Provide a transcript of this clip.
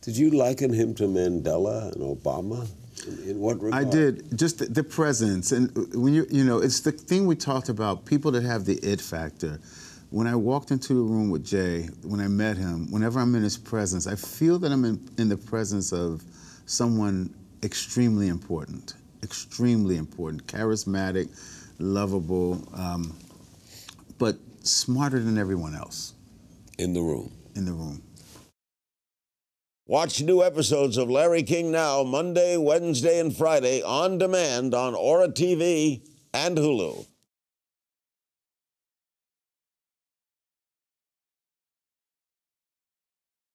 Did you liken him to Mandela and Obama? In what regard? I did. Just the presence, and when it's the thing we talked about. People that have the it factor. When I walked into the room with Jay, when I met him, whenever I'm in his presence, I feel that I'm in the presence of someone extremely important, charismatic, lovable, but smarter than everyone else. In the room. In the room. Watch new episodes of Larry King Now Monday, Wednesday, and Friday on demand on Aura TV and Hulu.